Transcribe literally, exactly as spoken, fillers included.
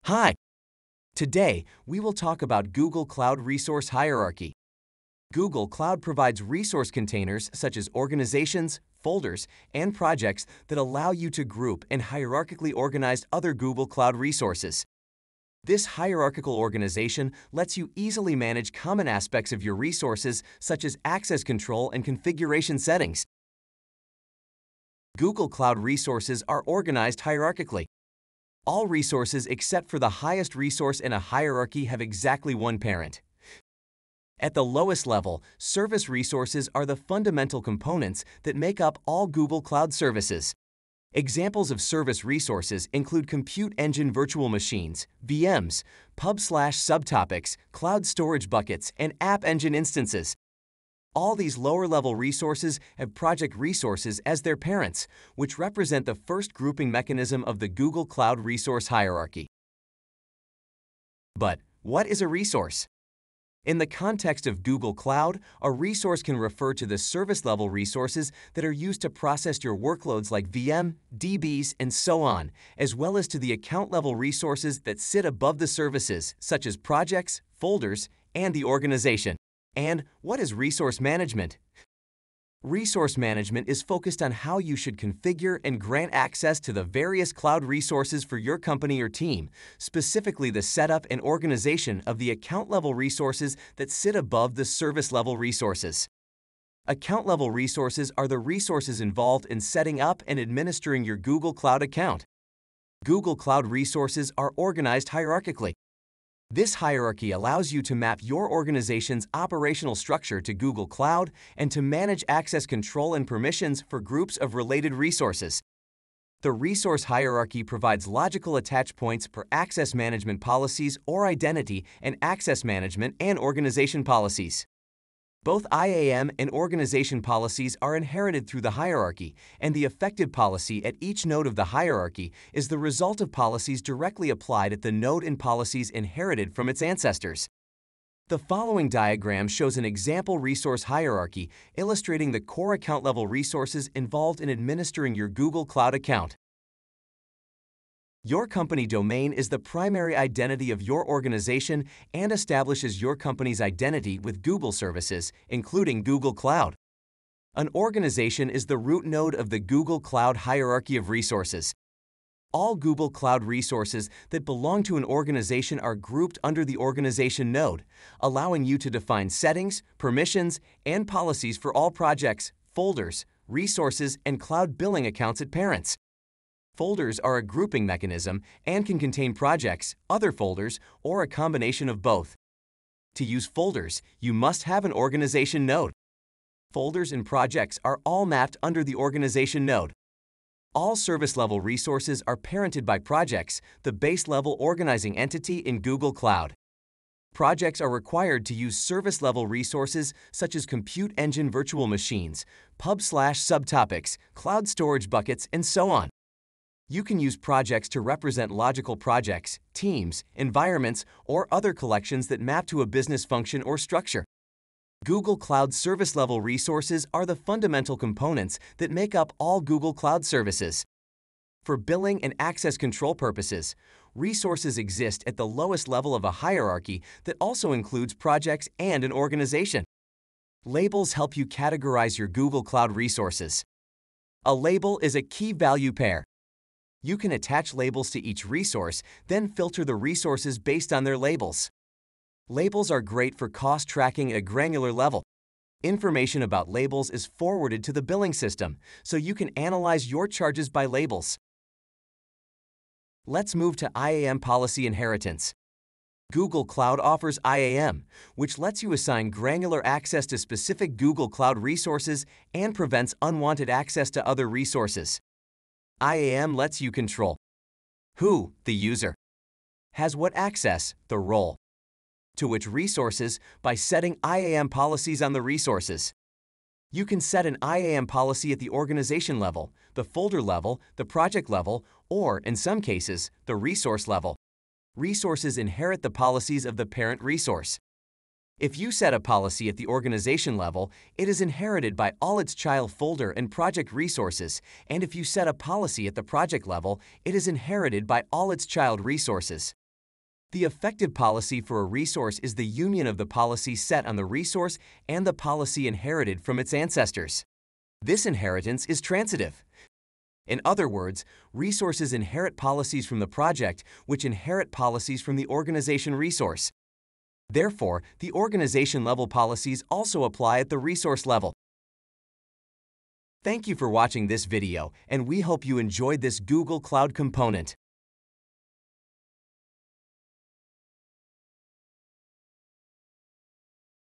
Hi! Today, we will talk about Google Cloud Resource Hierarchy. Google Cloud provides resource containers such as organizations, folders, and projects that allow you to group and hierarchically organize other Google Cloud resources. This hierarchical organization lets you easily manage common aspects of your resources such as access control and configuration settings. Google Cloud resources are organized hierarchically. All resources except for the highest resource in a hierarchy have exactly one parent. At the lowest level, service resources are the fundamental components that make up all Google Cloud services. Examples of service resources include compute engine virtual machines, V Ms, pub/subtopics, cloud storage buckets, and app engine instances. All these lower-level resources have project resources as their parents, which represent the first grouping mechanism of the Google Cloud Resource Hierarchy. But what is a resource? In the context of Google Cloud, a resource can refer to the service-level resources that are used to process your workloads like V M, D Bs, and so on, as well as to the account-level resources that sit above the services, such as projects, folders, and the organization. And what is resource management? Resource management is focused on how you should configure and grant access to the various cloud resources for your company or team, specifically the setup and organization of the account-level resources that sit above the service-level resources. Account-level resources are the resources involved in setting up and administering your Google Cloud account. Google Cloud resources are organized hierarchically. This hierarchy allows you to map your organization's operational structure to Google Cloud and to manage access control and permissions for groups of related resources. The resource hierarchy provides logical attach points for access management policies or identity and access management and organization policies. Both I A M and organization policies are inherited through the hierarchy, and the effective policy at each node of the hierarchy is the result of policies directly applied at the node and policies inherited from its ancestors. The following diagram shows an example resource hierarchy illustrating the core account-level resources involved in administering your Google Cloud account. Your company domain is the primary identity of your organization and establishes your company's identity with Google services, including Google Cloud. An organization is the root node of the Google Cloud hierarchy of resources. All Google Cloud resources that belong to an organization are grouped under the organization node, allowing you to define settings, permissions, and policies for all projects, folders, resources, and cloud billing accounts at parents. Folders are a grouping mechanism and can contain projects, other folders, or a combination of both. To use folders, you must have an organization node. Folders and projects are all mapped under the organization node. All service-level resources are parented by projects, the base-level organizing entity in Google Cloud. Projects are required to use service-level resources such as compute engine virtual machines, pub/subtopics, cloud storage buckets, and so on. You can use projects to represent logical projects, teams, environments, or other collections that map to a business function or structure. Google Cloud service-level resources are the fundamental components that make up all Google Cloud services. For billing and access control purposes, resources exist at the lowest level of a hierarchy that also includes projects and an organization. Labels help you categorize your Google Cloud resources. A label is a key value pair. You can attach labels to each resource, then filter the resources based on their labels. Labels are great for cost tracking at a granular level. Information about labels is forwarded to the billing system, so you can analyze your charges by labels. Let's move to I A M policy inheritance. Google Cloud offers I A M, which lets you assign granular access to specific Google Cloud resources and prevents unwanted access to other resources. I A M lets you control who, the user, has what access, the role, to which resources by setting I A M policies on the resources. You can set an I A M policy at the organization level, the folder level, the project level, or, in some cases, the resource level. Resources inherit the policies of the parent resource. If you set a policy at the organization level, it is inherited by all its child folder and project resources, and if you set a policy at the project level, it is inherited by all its child resources. The effective policy for a resource is the union of the policy set on the resource and the policy inherited from its ancestors. This inheritance is transitive. In other words, resources inherit policies from the project, which inherit policies from the organization resource. Therefore, the organization-level policies also apply at the resource level. Thank you for watching this video, and we hope you enjoyed this Google Cloud component.